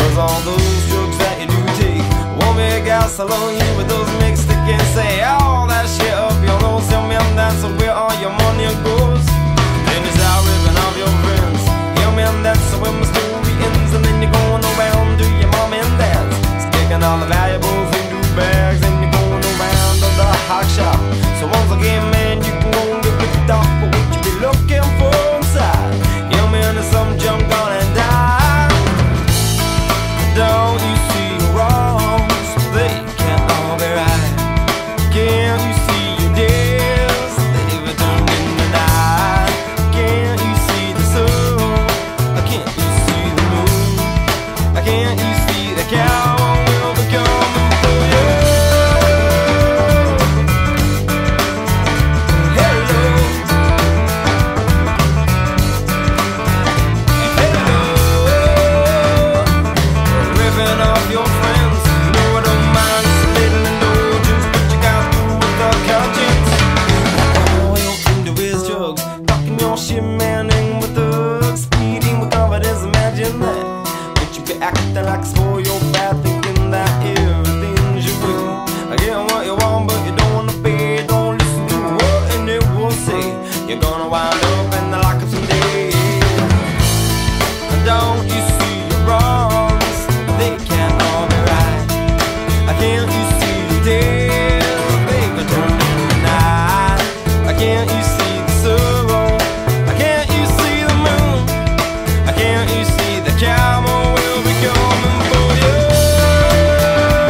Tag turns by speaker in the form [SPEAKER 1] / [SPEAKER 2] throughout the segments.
[SPEAKER 1] Cause all those drugs that you do take won't be gas alone you with those mixed again. Say all that shit up your nose. Tell me I'm dancing where all your money goes. Then you start ripping off your friends. Tell me I'm dancing where my story ends. And then you're going around to your mom and dad's, sticking all the valuables into bags. And you're going around to the hot shop. So once again, man, you can go and get ripped off, but what you be looking for inside? Tell me there's some junk gonna die. Don't you see wrongs? They can't all be right. Can't you see your days? They've turned into night. Can't you see the sun? Can't you see the moon? Can't you see the cow will be coming for you? Hello, hello, ripping off your friends. No, I don't mind splitting the notions, but you got through with the conscience. Oh, you're into his drugs, talking your shit, manning with thugs, speeding with confidence, imagine that. But you be acting like it's for your bad, thinking that everything's your way. I get what you want, but you don't wanna pay. Don't listen to what anyone say. You're gonna wind up in the lockup someday. Don't you see your wrongs? They can't all be right. Can't you see the days? They've turned into night. Can't you see the sun? Can't you see the moon? Can't you see the camel will be coming for you?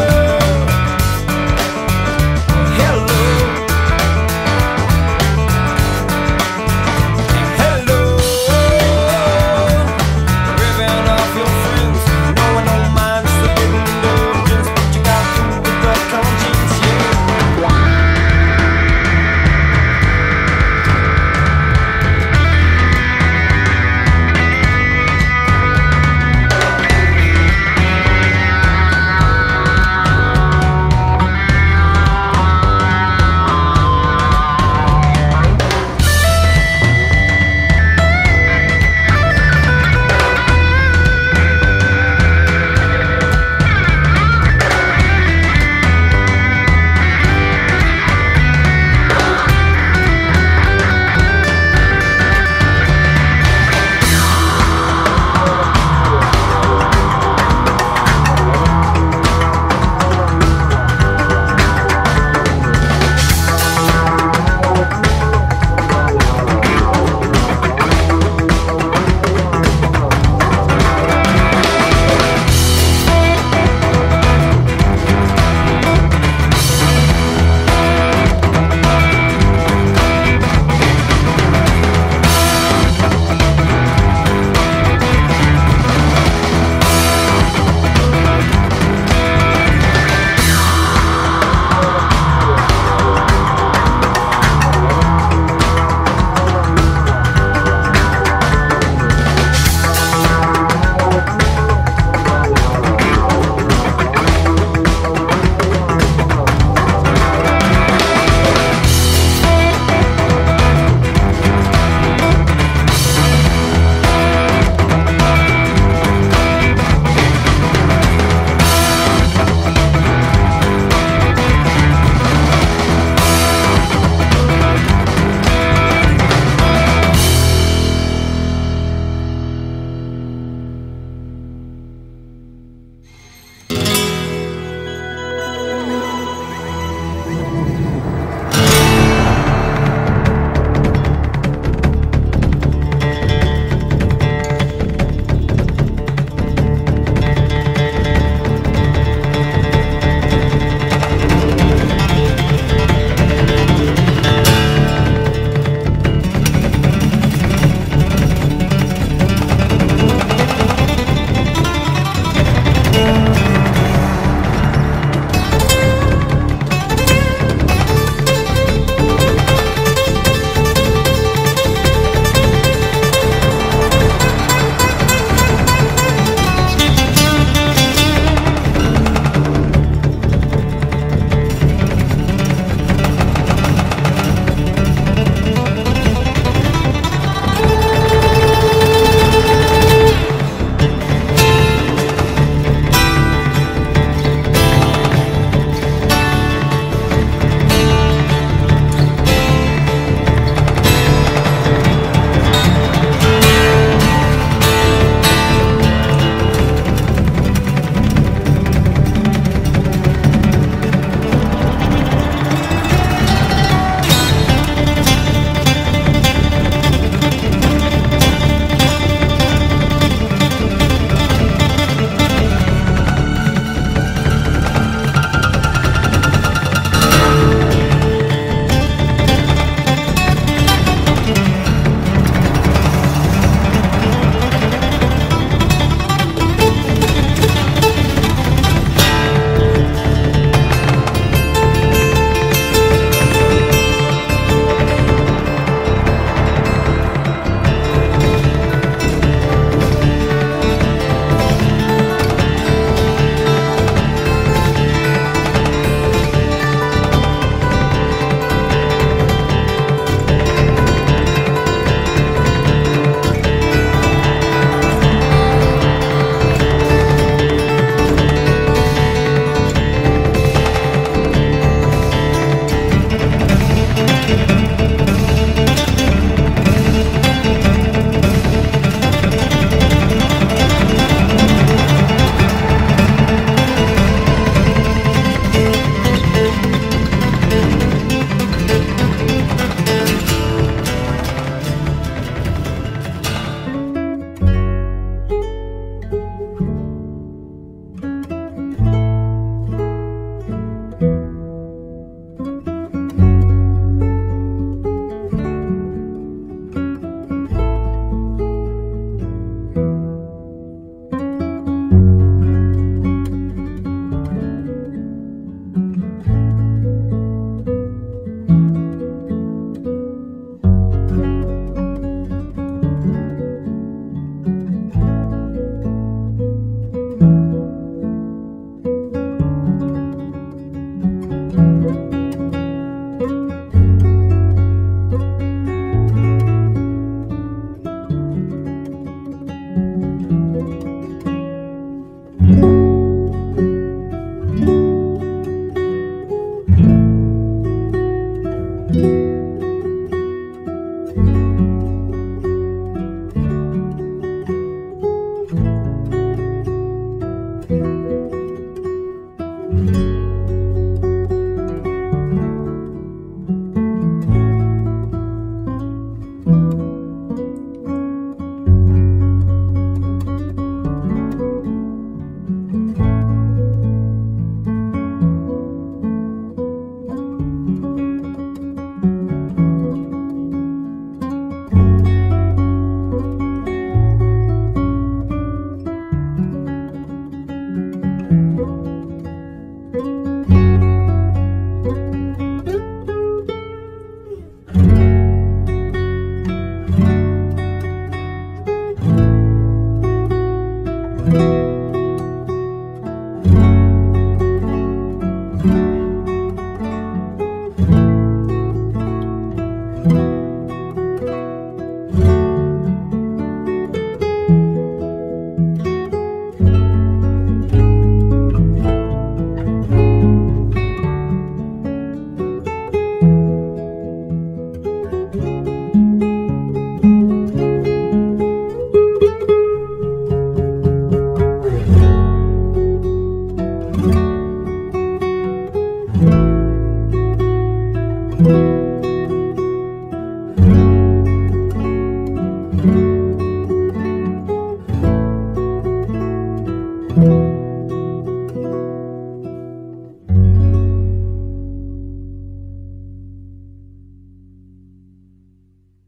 [SPEAKER 2] you.